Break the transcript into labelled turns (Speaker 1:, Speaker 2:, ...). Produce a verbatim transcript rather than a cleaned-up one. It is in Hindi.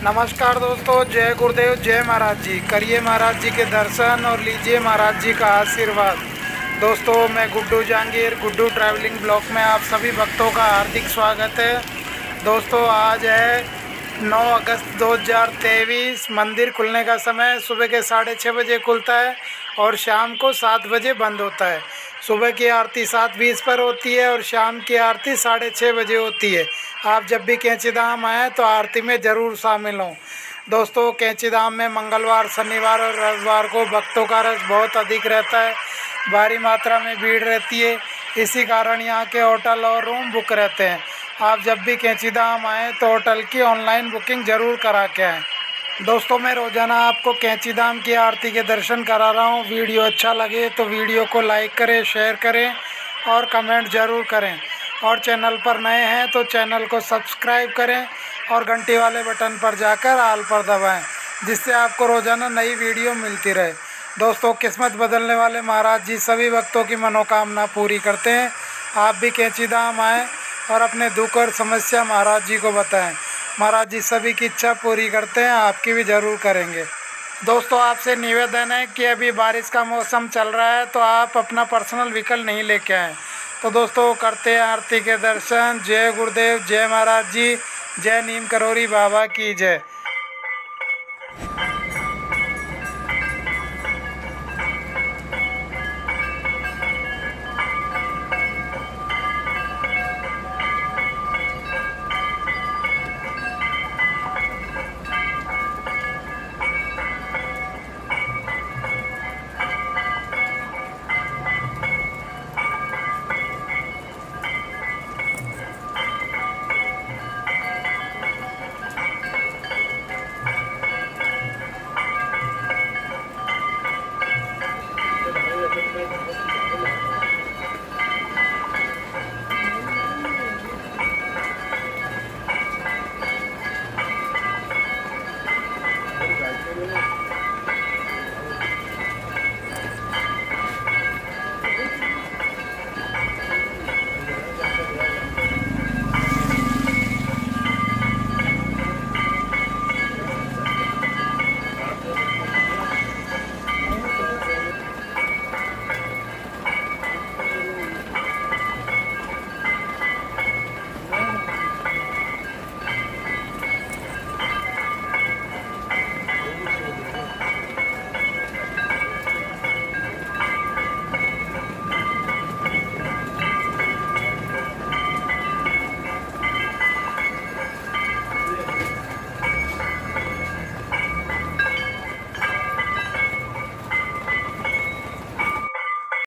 Speaker 1: नमस्कार दोस्तों, जय गुरुदेव, जय महाराज जी। करिए महाराज जी के दर्शन और लीजिए महाराज जी का आशीर्वाद। दोस्तों, मैं गुड्डू जहांगीर, गुड्डू ट्रैवलिंग ब्लॉग में आप सभी भक्तों का हार्दिक स्वागत है। दोस्तों, आज है नौ अगस्त दो हज़ार तेईस। मंदिर खुलने का समय सुबह के साढ़े छः बजे खुलता है और शाम को सात बजे बंद होता है। सुबह की आरती सात बीस पर होती है और शाम की आरती साढ़े छः बजे होती है। आप जब भी कैंचीधाम आएँ तो आरती में ज़रूर शामिल हों। दोस्तों, कैंचीधाम में मंगलवार, शनिवार और रविवार को भक्तों का रश बहुत अधिक रहता है। भारी मात्रा में भीड़ रहती है, इसी कारण यहाँ के होटल और रूम बुक रहते हैं। आप जब भी कैंचीधाम आएँ तो होटल की ऑनलाइन बुकिंग ज़रूर करा के आएँ। दोस्तों, मैं रोज़ाना आपको कैंचीधाम की आरती के दर्शन करा रहा हूँ। वीडियो अच्छा लगे तो वीडियो को लाइक करें, शेयर करें और कमेंट ज़रूर करें। और चैनल पर नए हैं तो चैनल को सब्सक्राइब करें और घंटी वाले बटन पर जाकर ऑल पर दबाएं, जिससे आपको रोज़ाना नई वीडियो मिलती रहे। दोस्तों, किस्मत बदलने वाले महाराज जी सभी भक्तों की मनोकामना पूरी करते हैं। आप भी कैंचीधाम आएँ और अपने दुख और समस्या महाराज जी को बताएं। महाराज जी सभी की इच्छा पूरी करते हैं, आपकी भी ज़रूर करेंगे। दोस्तों, आपसे निवेदन है कि अभी बारिश का मौसम चल रहा है तो आप अपना पर्सनल व्हीकल नहीं लेके आएँ। तो दोस्तों, करते हैं आरती के दर्शन। जय गुरुदेव, जय महाराज जी, जय नीम करोरी बाबा की जय।